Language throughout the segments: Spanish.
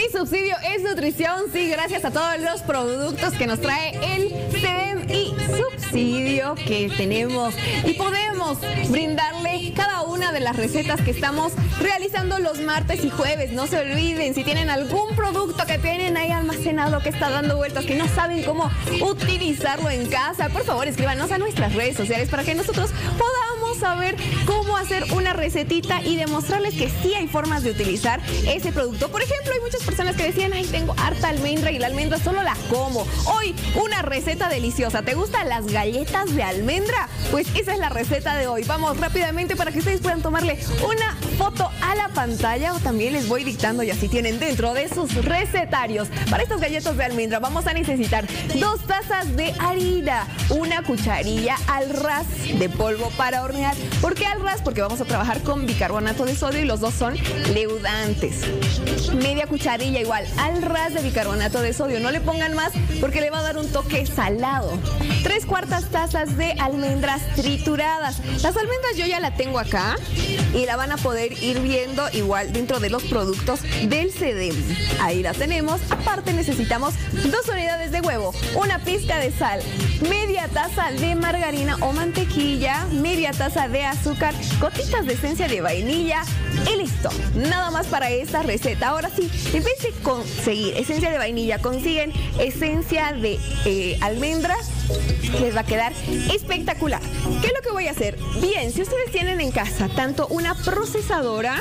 Mi subsidio es nutrición, sí, gracias a todos los productos que nos trae el CEDEM y subsidio que tenemos. Y podemos brindarle cada una de las recetas que estamos realizando los martes y jueves. No se olviden, si tienen algún producto que tienen ahí almacenado, que está dando vueltas, que no saben cómo utilizarlo en casa, por favor escríbanos a nuestras redes sociales para que nosotros podamos saber cómo hacer una recetita y demostrarles que sí hay formas de utilizar ese producto. Por ejemplo, hay muchas personas que decían, ay, tengo harta almendra y la almendra solo la como. Hoy, una receta deliciosa. ¿Te gustan las galletas de almendra? Pues esa es la receta de hoy. Vamos rápidamente para que ustedes puedan tomarle una foto a la pantalla o también les voy dictando y así tienen dentro de sus recetarios. Para estas galletas de almendra vamos a necesitar 2 tazas de harina, una cucharilla al ras de polvo para hornear. ¿Por qué al ras? Porque vamos a trabajar con bicarbonato de sodio y los dos son leudantes. Media cucharilla igual al ras de bicarbonato de sodio. No le pongan más porque le va a dar un toque salado. 3/4 tazas de almendras trituradas. Las almendras yo ya la tengo acá y la van a poder ir viendo igual dentro de los productos del CEDEM. Ahí la tenemos. Aparte necesitamos 2 unidades de huevo, una pizca de sal, media taza de margarina o mantequilla, media taza de azúcar, gotitas de esencia de vainilla y listo. Nada más para esta receta. Ahora sí, en vez de conseguir esencia de vainilla, consiguen esencia de almendras. Les va a quedar espectacular. ¿Qué es lo que voy a hacer? Bien, si ustedes tienen en casa tanto una procesadora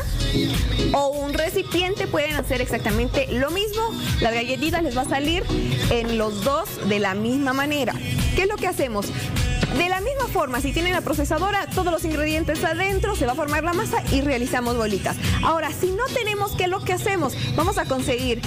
o un recipiente, pueden hacer exactamente lo mismo. Las galletitas les va a salir en los dos de la misma manera. ¿Qué es lo que hacemos? De la misma forma, si tienen la procesadora, todos los ingredientes adentro, se va a formar la masa y realizamos bolitas. Ahora, si no tenemos, ¿qué es lo que hacemos? Vamos a conseguir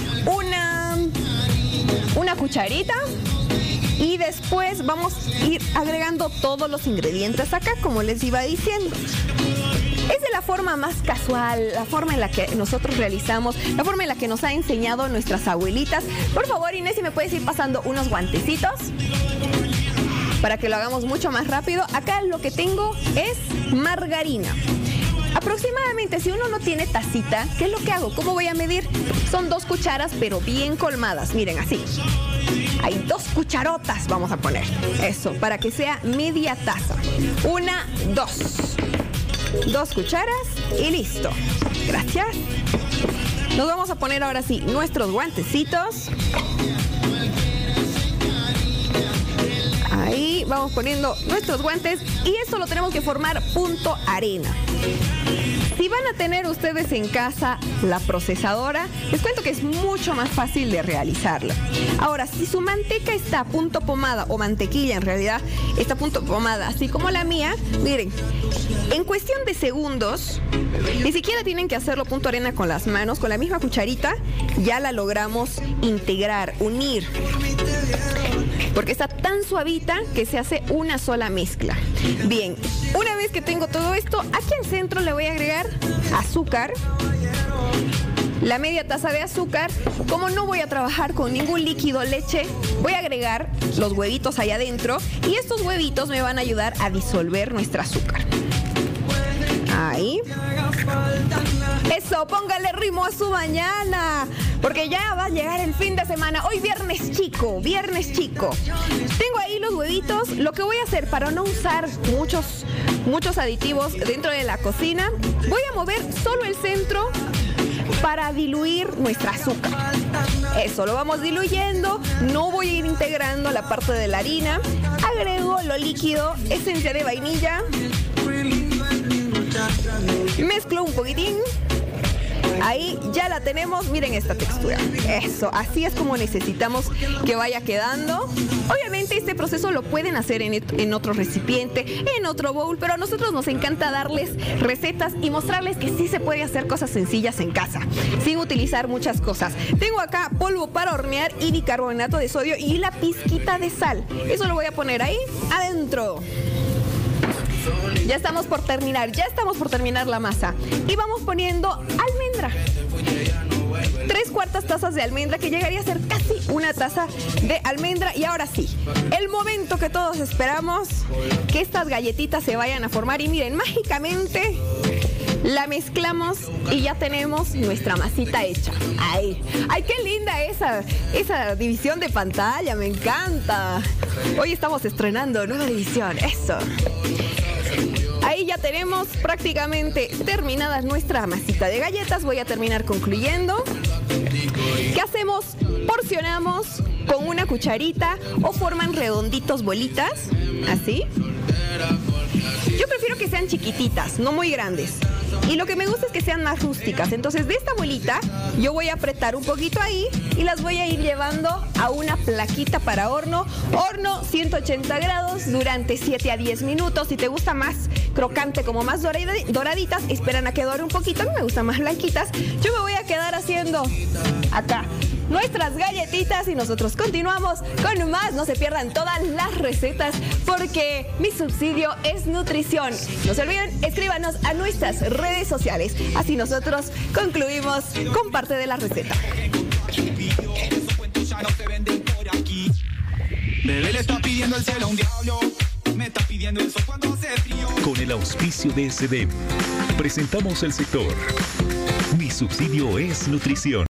una cucharita y después vamos a ir agregando todos los ingredientes acá, como les iba diciendo. Es de la forma más casual, la forma en la que nosotros realizamos, la forma en la que nos ha enseñado nuestras abuelitas. Por favor, Inés, si me puedes ir pasando unos guantecitos para que lo hagamos mucho más rápido. Acá lo que tengo es margarina. Aproximadamente, si uno no tiene tacita, ¿qué es lo que hago? ¿Cómo voy a medir? Son 2 cucharas, pero bien colmadas. Miren, así. Hay 2 cucharotas, vamos a poner. Eso, para que sea media taza. 1, 2. 2 cucharas y listo. Gracias. Nos vamos a poner ahora sí nuestros guantecitos. Ahí vamos poniendo nuestros guantes y esto lo tenemos que formar punto arena. Si van a tener ustedes en casa la procesadora, les cuento que es mucho más fácil de realizarla. Ahora, si su manteca está a punto pomada, o mantequilla en realidad está a punto pomada, así como la mía, miren, en cuestión de segundos, ni siquiera tienen que hacerlo punto arena con las manos, con la misma cucharita, ya la logramos integrar, unir. Porque está tan suavita que se hace una sola mezcla. Bien, una vez que tengo todo esto, aquí al centro le voy a agregar azúcar. La media taza de azúcar. Como no voy a trabajar con ningún líquido leche, voy a agregar los huevitos allá adentro. Y estos huevitos me van a ayudar a disolver nuestro azúcar. Ahí. Eso, póngale ritmo a su mañana, porque ya va a llegar el fin de semana. Hoy viernes chico, viernes chico. Tengo ahí los huevitos. Lo que voy a hacer para no usar muchos aditivos dentro de la cocina, voy a mover solo el centro para diluir nuestra azúcar. Eso, lo vamos diluyendo. No voy a ir integrando la parte de la harina. Agrego lo líquido, esencia de vainilla. Mezclo un poquitín. Ahí ya la tenemos, miren esta textura. Eso, así es como necesitamos que vaya quedando. Obviamente este proceso lo pueden hacer en otro recipiente, en otro bowl, pero a nosotros nos encanta darles recetas y mostrarles que sí se puede hacer cosas sencillas en casa, sin utilizar muchas cosas. Tengo acá polvo para hornear y bicarbonato de sodio y la pizquita de sal. Eso lo voy a poner ahí adentro. Ya estamos por terminar la masa. Y vamos poniendo almendra. 3/4 tazas de almendra, que llegaría a ser casi una taza de almendra. Y ahora sí, el momento que todos esperamos, que estas galletitas se vayan a formar. Y miren, mágicamente La mezclamos y ya tenemos nuestra masita hecha. ¡Ay! ¡Ay, qué linda esa división de pantalla! ¡Me encanta! Hoy estamos estrenando nueva división. ¡Eso! Ahí ya tenemos prácticamente terminadas nuestra masita de galletas. Voy a terminar concluyendo. ¿Qué hacemos? Porcionamos con una cucharita o forman redonditos bolitas, así. Yo prefiero que sean chiquititas, no muy grandes. Y lo que me gusta es que sean más rústicas. Entonces de esta bolita yo voy a apretar un poquito ahí y las voy a ir llevando a una plaquita para horno. Horno 180 grados durante 7 a 10 minutos. Si te gusta más crocante, como más doraditas, esperan a que dore un poquito. A mí me gustan más blanquitas. Yo me voy a quedar haciendo acá nuestras galletitas y nosotros continuamos con más. No se pierdan todas las recetas porque mi subsidio es nutrición. No se olviden, escríbanos a nuestras redes sociales. Así nosotros concluimos con parte de la receta. Bebé le está pidiendo el cielo a un diablo. Me está pidiendo el sol cuando hace frío. Con el auspicio de SDEM, presentamos el sector Mi Subsidio es Nutrición.